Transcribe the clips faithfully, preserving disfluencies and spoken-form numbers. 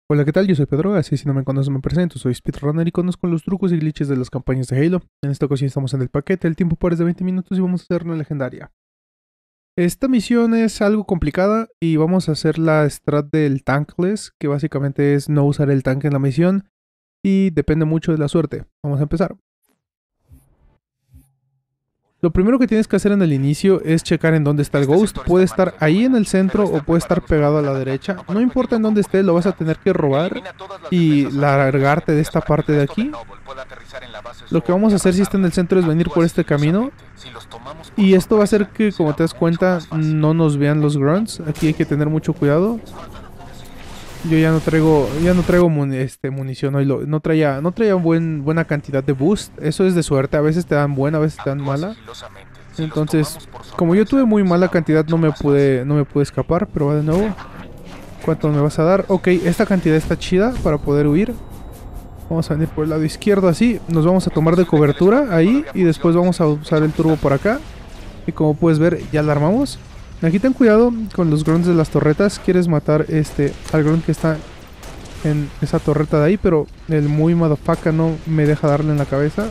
Hola, ¿qué tal? Yo soy Pedro, así si no me conoces me presento, soy speedrunner y conozco los trucos y glitches de las campañas de Halo. En esta ocasión estamos en el paquete, el tiempo para es de veinte minutos y vamos a hacer una legendaria. Esta misión es algo complicada y vamos a hacer la strat del tankless, que básicamente es no usar el tanque en la misión y depende mucho de la suerte. Vamos a empezar. Lo primero que tienes que hacer en el inicio es checar en dónde está el Ghost. Puede estar ahí en el centro o puede estar pegado a la derecha. No importa en dónde esté, lo vas a tener que robar y largarte de esta parte de aquí. Lo que vamos a hacer si está en el centro es venir por este camino. Y esto va a hacer que, como te das cuenta, no nos vean los grunts. Aquí hay que tener mucho cuidado. Yo ya no traigo, ya no traigo muni este, munición hoy. Lo, no traía, no traía buen, buena cantidad de boost. Eso es de suerte. A veces te dan buena, a veces te dan mala. Entonces, como yo tuve muy mala cantidad, no me pude, no me pude escapar. Pero va de nuevo. ¿Cuánto me vas a dar? Ok, esta cantidad está chida para poder huir. Vamos a venir por el lado izquierdo así. Nos vamos a tomar de cobertura ahí. Y después vamos a usar el turbo por acá. Y como puedes ver, ya la armamos. Aquí ten cuidado con los grunts de las torretas. Quieres matar este al grunt que está en esa torreta de ahí, pero el muy motherfucker no me deja darle en la cabeza.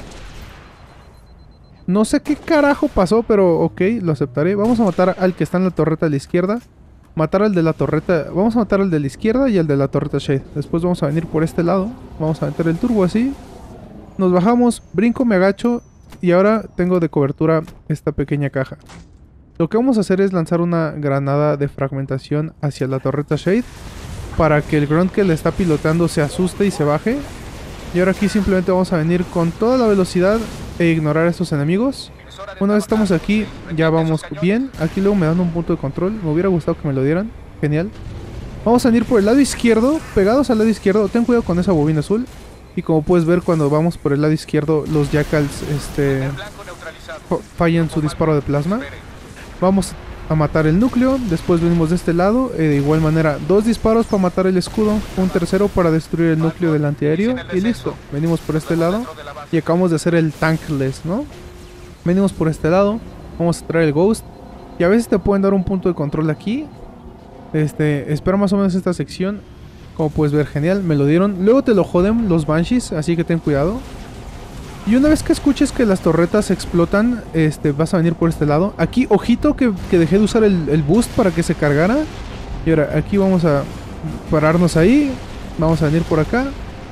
No sé qué carajo pasó, pero ok, lo aceptaré. Vamos a matar al que está en la torreta de la izquierda. Matar al de la torreta. Vamos a matar al de la izquierda y al de la torreta Shade. Después vamos a venir por este lado. Vamos a meter el turbo así. Nos bajamos, brinco, me agacho. Y ahora tengo de cobertura esta pequeña caja. Lo que vamos a hacer es lanzar una granada de fragmentación hacia la torreta Shade para que el grunt que le está pilotando se asuste y se baje. Y ahora aquí simplemente vamos a venir con toda la velocidad e ignorar a estos enemigos. Una vez estamos aquí, ya vamos bien. Aquí luego me dan un punto de control. Me hubiera gustado que me lo dieran. Genial. Vamos a venir por el lado izquierdo, pegados al lado izquierdo. Ten cuidado con esa bobina azul. Y como puedes ver, cuando vamos por el lado izquierdo, los jackals este, fallan su disparo de plasma. Vamos a matar el núcleo, después venimos de este lado, eh, de igual manera dos disparos para matar el escudo, un tercero para destruir el núcleo del antiaéreo y listo. Venimos por este lado y acabamos de hacer el tankless, ¿no? Venimos por este lado, vamos a traer el ghost y a veces te pueden dar un punto de control aquí. Este, espera más o menos esta sección, como puedes ver, genial, me lo dieron. Luego te lo joden los banshees, así que ten cuidado. Y una vez que escuches que las torretas explotan, este, vas a venir por este lado. Aquí, ojito que, que dejé de usar el, el boost para que se cargara. Y ahora aquí vamos a pararnos ahí. Vamos a venir por acá.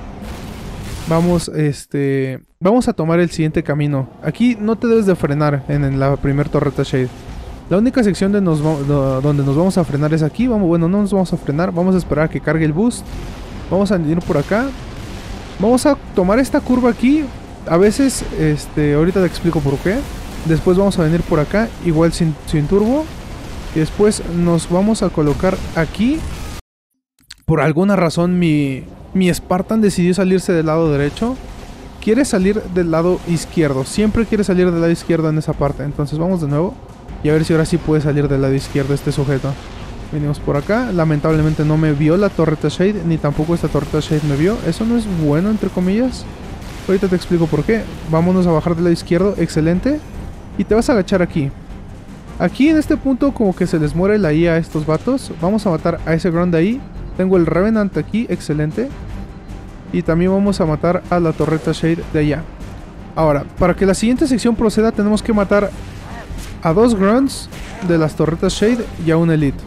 Vamos, este... Vamos a tomar el siguiente camino. Aquí no te debes de frenar en, en la primer torreta Shade. La única sección de nos, donde nos vamos a frenar es aquí. Vamos, bueno, no nos vamos a frenar. Vamos a esperar a que cargue el boost. Vamos a venir por acá. Vamos a tomar esta curva aquí. A veces, este, ahorita te explico por qué. Después vamos a venir por acá, igual sin, sin turbo. Y después nos vamos a colocar aquí. Por alguna razón mi, mi Spartan decidió salirse del lado derecho. Quiere salir del lado izquierdo. Siempre quiere salir del lado izquierdo en esa parte. Entonces vamos de nuevo. Y a ver si ahora sí puede salir del lado izquierdo este sujeto. Venimos por acá. Lamentablemente no me vio la torreta Shade. Ni tampoco esta torreta Shade me vio. Eso no es bueno, entre comillas. Ahorita te explico por qué. Vámonos a bajar del lado izquierdo. Excelente. Y te vas a agachar aquí. Aquí en este punto como que se les muere la I A a estos vatos. Vamos a matar a ese grunt de ahí. Tengo el Revenant aquí. Excelente. Y también vamos a matar a la torreta Shade de allá. Ahora, para que la siguiente sección proceda tenemos que matar a dos grunts de las torretas Shade y a un Elite.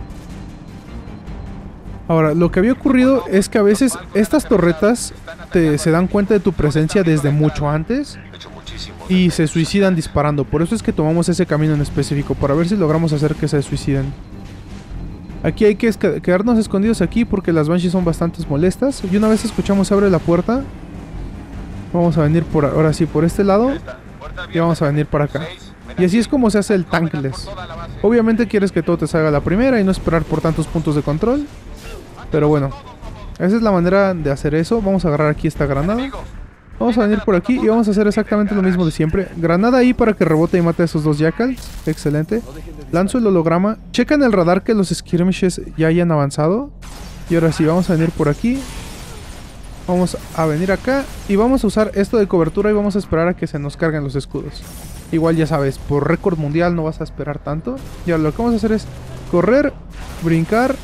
Ahora, lo que había ocurrido es que a veces estas torretas te, se dan cuenta de tu presencia desde mucho antes y se suicidan disparando. Por eso es que tomamos ese camino en específico, para ver si logramos hacer que se suiciden. Aquí hay que quedarnos escondidos aquí porque las banshees son bastante molestas. Y una vez escuchamos abre la puerta, vamos a venir por ahora sí por este lado y vamos a venir para acá. Y así es como se hace el tankless. Obviamente quieres que todo te salga a la primera y no esperar por tantos puntos de control. Pero bueno, esa es la manera de hacer eso. Vamos a agarrar aquí esta granada. Vamos a venir por aquí y vamos a hacer exactamente lo mismo de siempre. Granada ahí para que rebote y mate a esos dos jackals. Excelente. Lanzo el holograma. Checa en el radar que los skirmishes ya hayan avanzado. Y ahora sí, vamos a venir por aquí. Vamos a venir acá. Y vamos a usar esto de cobertura y vamos a esperar a que se nos carguen los escudos. Igual ya sabes, por récord mundial no vas a esperar tanto. Y ahora lo que vamos a hacer es correr, brincar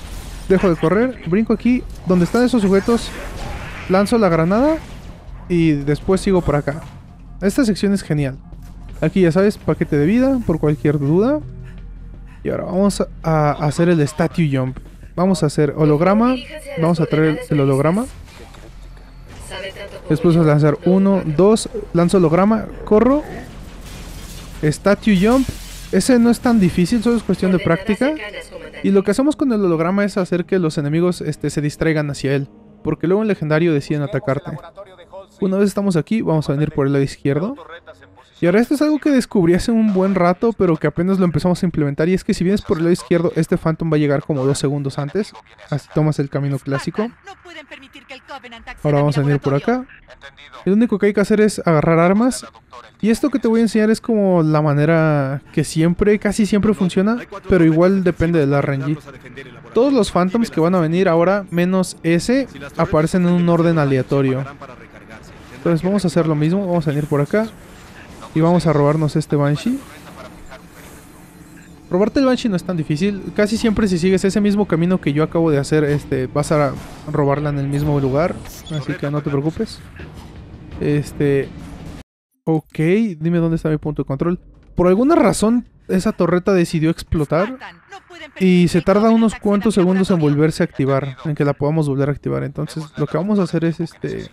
Dejo de correr, brinco aquí. Donde están esos sujetos, lanzo la granada y después sigo por acá. Esta sección es genial. Aquí ya sabes, paquete de vida por cualquier duda. Y ahora vamos a hacer el statue jump. Vamos a hacer holograma. Vamos a traer el holograma. Después vamos a lanzar uno, dos. Lanzo holograma, corro. Statue jump. Ese no es tan difícil, solo es cuestión de práctica. Y lo que hacemos con el holograma es hacer que los enemigos este, se distraigan hacia él. Porque luego en legendario deciden atacarte. Una vez estamos aquí, vamos a venir por el lado izquierdo. Y ahora esto es algo que descubrí hace un buen rato, pero que apenas lo empezamos a implementar. Y es que si vienes por el lado izquierdo, este Phantom va a llegar como dos segundos antes. Así tomas el camino clásico. Ahora vamos a venir por acá. Lo único que hay que hacer es agarrar armas. Y esto que te voy a enseñar es como la manera que siempre, casi siempre funciona, pero igual depende de la R N G. Todos los Phantoms que van a venir ahora, menos ese, aparecen en un orden aleatorio. Entonces vamos a hacer lo mismo, vamos a venir por acá. Y vamos a robarnos este Banshee. Robarte el Banshee no es tan difícil. Casi siempre si sigues ese mismo camino que yo acabo de hacer, este, vas a robarla en el mismo lugar. Así que no te preocupes. Este... Ok, dime dónde está mi punto de control. Por alguna razón, esa torreta decidió explotar. Y se tarda unos cuantos segundos en volverse a activar. En que la podamos volver a activar. Entonces, lo que vamos a hacer es este...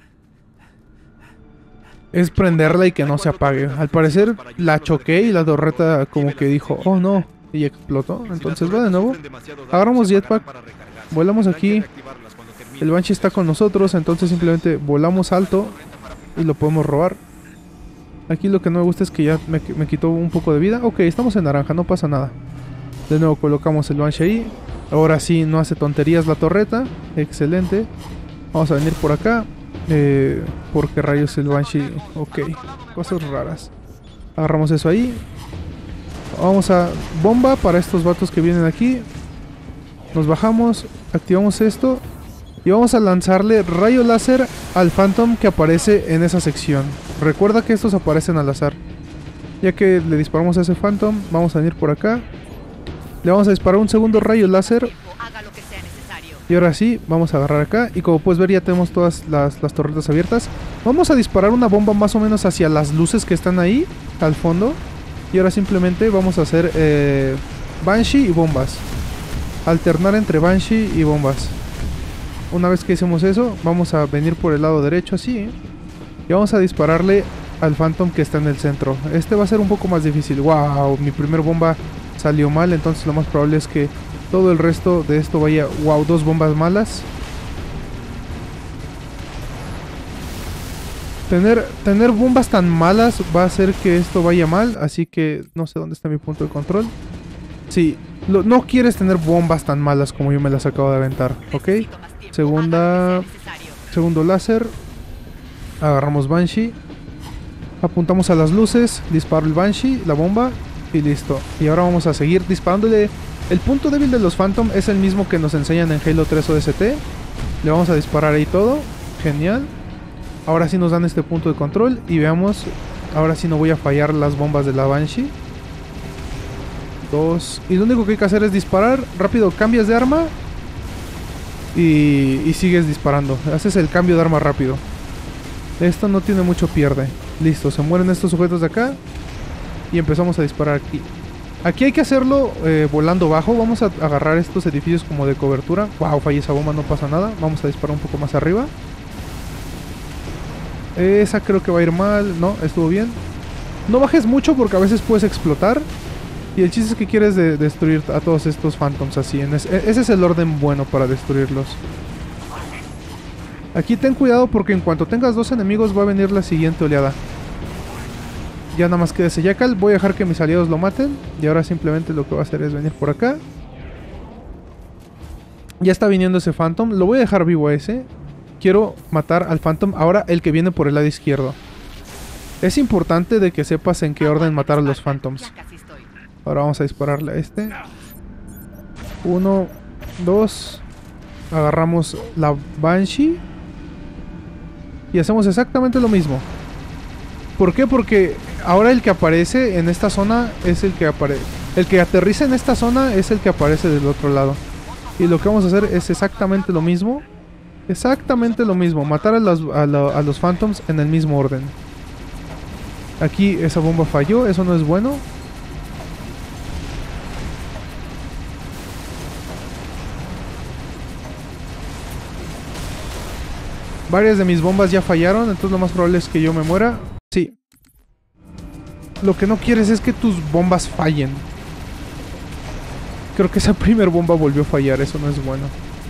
es prenderla y que no se apague. Al parecer la choqué y la torreta como que dijo, oh no, y explotó. Entonces va de nuevo. Agarramos jetpack, volamos aquí. El Banshee está con nosotros, entonces simplemente volamos alto y lo podemos robar. Aquí lo que no me gusta es que ya me, me quitó un poco de vida. Ok, estamos en naranja, no pasa nada. De nuevo colocamos el Banshee ahí. Ahora sí, no hace tonterías la torreta. Excelente. Vamos a venir por acá. Eh, ¿Por qué rayos el Banshee? Ok, cosas raras. Agarramos eso ahí. Vamos a bomba para estos vatos que vienen aquí. Nos bajamos, activamos esto. Y vamos a lanzarle rayo láser al Phantom que aparece en esa sección. Recuerda que estos aparecen al azar. Ya que le disparamos a ese Phantom, vamos a venir por acá. Le vamos a disparar un segundo rayo láser. Y ahora sí, vamos a agarrar acá. Y como puedes ver ya tenemos todas las, las torretas abiertas. Vamos a disparar una bomba más o menos hacia las luces que están ahí, al fondo. Y ahora simplemente vamos a hacer eh, Banshee y bombas. Alternar entre Banshee y bombas. Una vez que hicimos eso, vamos a venir por el lado derecho así, ¿eh? Y vamos a dispararle al Phantom que está en el centro. Este va a ser un poco más difícil. Wow, mi primer bomba salió mal, entonces lo más probable es que todo el resto de esto vaya... Wow, dos bombas malas. Tener, tener bombas tan malas va a hacer que esto vaya mal, así que no sé dónde está mi punto de control. Sí, lo, no quieres tener bombas tan malas como yo me las acabo de aventar, ¿ok? Segunda... Segundo láser. Agarramos Banshee. Apuntamos a las luces. Disparo el Banshee, la bomba. Y listo. Y ahora vamos a seguir disparándole. El punto débil de los Phantom es el mismo que nos enseñan en Halo tres O D S T. Le vamos a disparar ahí todo. Genial. Ahora sí nos dan este punto de control. Y veamos. Ahora sí no voy a fallar las bombas de la Banshee. Dos. Y lo único que hay que hacer es disparar. Rápido cambias de arma. Y, y sigues disparando. Haces el cambio de arma rápido. Esto no tiene mucho pierde. Listo, se mueren estos sujetos de acá. Y empezamos a disparar aquí. Aquí hay que hacerlo eh, volando bajo. Vamos a agarrar estos edificios como de cobertura. Wow, fallé esa bomba, no pasa nada. Vamos a disparar un poco más arriba. Esa creo que va a ir mal. No, estuvo bien. No bajes mucho porque a veces puedes explotar. Y el chiste es que quieres de destruir a todos estos Phantoms así. En ese, ese es el orden bueno para destruirlos. Aquí ten cuidado porque en cuanto tengas dos enemigos va a venir la siguiente oleada. Ya nada más queda ese Jackal. Voy a dejar que mis aliados lo maten. Y ahora simplemente lo que voy a hacer es venir por acá. Ya está viniendo ese Phantom. Lo voy a dejar vivo a ese. Quiero matar al Phantom. Ahora el que viene por el lado izquierdo. Es importante de que sepas en qué orden matar a los Phantoms. Ahora vamos a dispararle a este. Uno, dos. Agarramos la Banshee. Y hacemos exactamente lo mismo. ¿Por qué? Porque ahora el que aparece en esta zona es el que aparece. El que aterriza en esta zona es el que aparece del otro lado. Y lo que vamos a hacer es exactamente lo mismo. Exactamente lo mismo. Matar a los, a, la, a los Phantoms en el mismo orden. Aquí esa bomba falló. Eso no es bueno. Varias de mis bombas ya fallaron. Entonces lo más probable es que yo me muera. Sí. Lo que no quieres es que tus bombas fallen. Creo que esa primer bomba volvió a fallar. Eso no es bueno.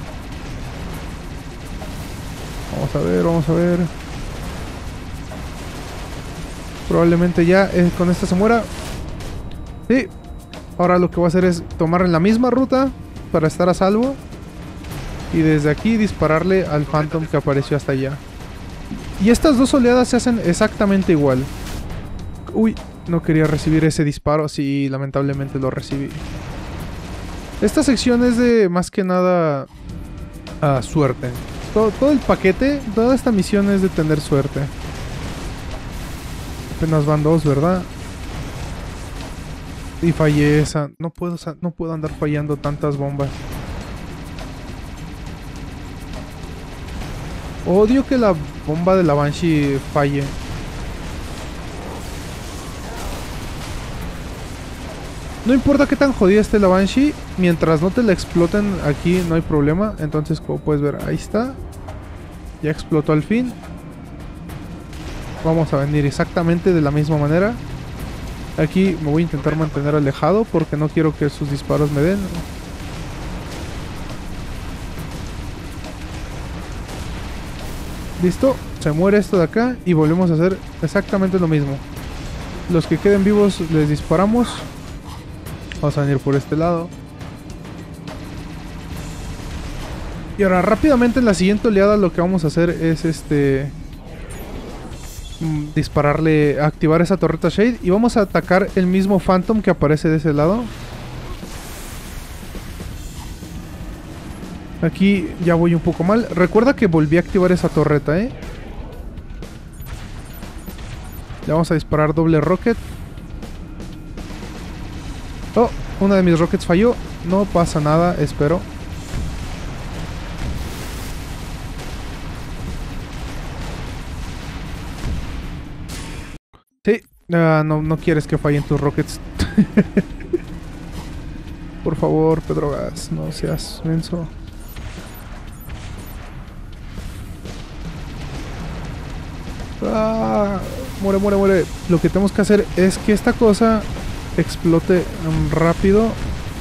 Vamos a ver, vamos a ver. Probablemente ya eh, con esta se muera. Sí. Ahora lo que voy a hacer es tomar en la misma ruta para estar a salvo. Y desde aquí dispararle al Phantom que apareció hasta allá. Y estas dos oleadas se hacen exactamente igual. Uy, no quería recibir ese disparo. Sí, lamentablemente lo recibí. Esta sección es de más que nada uh, suerte. Todo, todo el paquete, toda esta misión es de tener suerte. Apenas van dos, ¿verdad? Y fallé esa. No puedo, no puedo andar fallando tantas bombas. Odio que la bomba de la Banshee falle. No importa qué tan jodida esté la Banshee, mientras no te la exploten aquí no hay problema. Entonces, como puedes ver, ahí está. Ya explotó al fin. Vamos a venir exactamente de la misma manera. Aquí me voy a intentar mantener alejado porque no quiero que sus disparos me den. Listo, se muere esto de acá y volvemos a hacer exactamente lo mismo. Los que queden vivos les disparamos. Vamos a venir por este lado. Y ahora rápidamente en la siguiente oleada lo que vamos a hacer es este... dispararle, activar esa torreta Shade. Y vamos a atacar el mismo Phantom que aparece de ese lado. Aquí ya voy un poco mal. Recuerda que volví a activar esa torreta, ¿eh? Le vamos a disparar doble rocket. Oh, una de mis rockets falló. No pasa nada, espero. Sí, uh, no, no quieres que fallen tus rockets. Por favor, Pedrogas, no seas menso. Ah, muere, muere, muere. Lo que tenemos que hacer es que esta cosa explote um, rápido.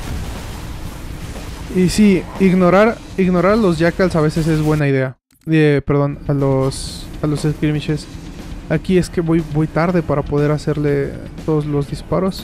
Y sí, ignorar, ignorar a los jackals a veces es buena idea. Eh, perdón, a los, a los skirmishes. Aquí es que voy, voy tarde para poder hacerle todos los disparos.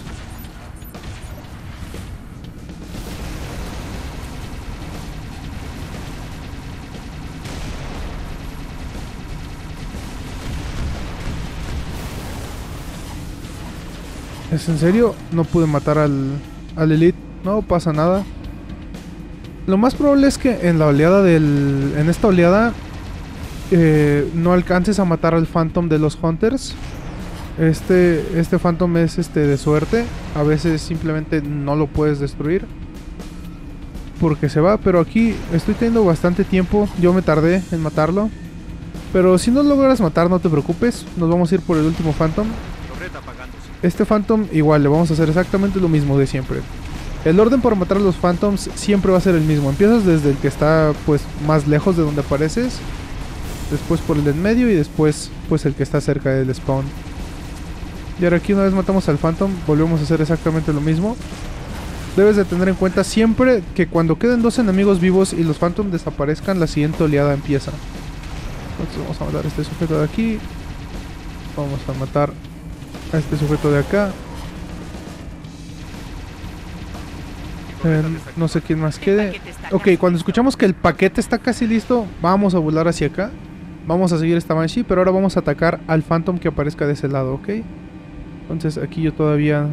¿Es en serio? No pude matar al, al Elite. No pasa nada. Lo más probable es que en la oleada del... En esta oleada... Eh, no alcances a matar al Phantom de los Hunters. Este, este Phantom es este de suerte. A veces simplemente no lo puedes destruir porque se va. Pero aquí estoy teniendo bastante tiempo. Yo me tardé en matarlo. Pero si no logras matar, no te preocupes. Nos vamos a ir por el último Phantom. Este Phantom igual, le vamos a hacer exactamente lo mismo de siempre. El orden para matar a los Phantoms siempre va a ser el mismo. Empiezas desde el que está pues más lejos de donde apareces. Después por el de en medio y después pues el que está cerca del spawn. Y ahora aquí una vez matamos al Phantom, volvemos a hacer exactamente lo mismo. Debes de tener en cuenta siempre que cuando queden dos enemigos vivos y los Phantom desaparezcan, la siguiente oleada empieza. Entonces vamos a matar a este sujeto de aquí. Vamos a matar a este sujeto de acá. Eh, no sé quién más quede. Ok, cuando escuchamos que el paquete está casi listo, vamos a volar hacia acá. Vamos a seguir esta Banshee, pero ahora vamos a atacar al Phantom que aparezca de ese lado, ¿ok? Entonces aquí yo todavía...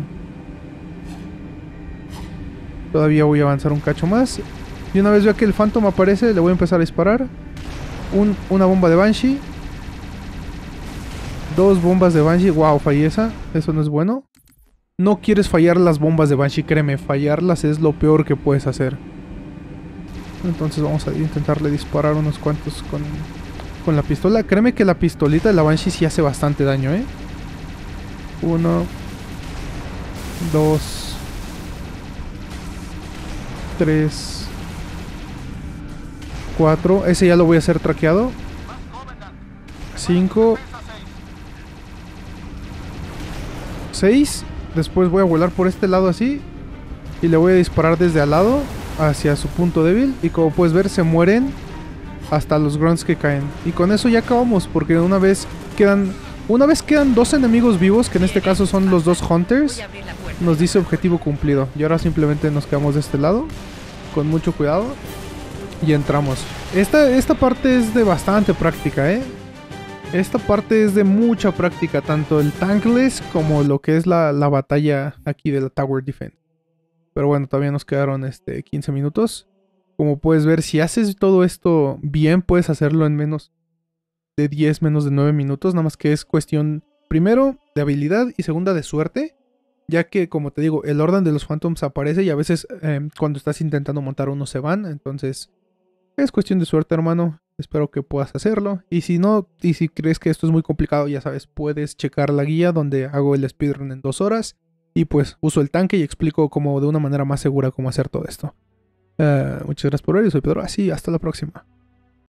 Todavía voy a avanzar un cacho más. Y una vez vea que el Phantom aparece, le voy a empezar a disparar. Un, una bomba de Banshee. Dos bombas de Banshee. Wow, fallé esa. Eso no es bueno. No quieres fallar las bombas de Banshee, créeme. Fallarlas es lo peor que puedes hacer. Entonces vamos a intentarle disparar unos cuantos con, con la pistola. Créeme que la pistolita de la Banshee sí hace bastante daño, ¿eh? Uno. Dos. Tres. Cuatro. Ese ya lo voy a hacer traqueado. Cinco. Seis. Después voy a volar por este lado así. Y le voy a disparar desde al lado hacia su punto débil. Y como puedes ver, se mueren hasta los grunts que caen. Y con eso ya acabamos, porque una vez quedan... Una vez quedan dos enemigos vivos, que en este caso son los dos Hunters, nos dice objetivo cumplido. Y ahora simplemente nos quedamos de este lado, con mucho cuidado, y entramos. Esta, esta parte es de bastante práctica, ¿eh? Esta parte es de mucha práctica, tanto el tankless como lo que es la, la batalla aquí de la Tower Defense. Pero bueno, todavía nos quedaron este, quince minutos. Como puedes ver, si haces todo esto bien, puedes hacerlo en menos de diez, menos de nueve minutos. Nada más que es cuestión, primero, de habilidad y segunda, de suerte. Ya que, como te digo, el orden de los Phantoms aparece y a veces eh, cuando estás intentando montar uno se van. Entonces, es cuestión de suerte, hermano. Espero que puedas hacerlo. Y si no, y si crees que esto es muy complicado, ya sabes, puedes checar la guía donde hago el speedrun en dos horas. Y pues uso el tanque y explico como de una manera más segura cómo hacer todo esto. Uh, muchas gracias por ver, yo soy Pedro, así hasta la próxima.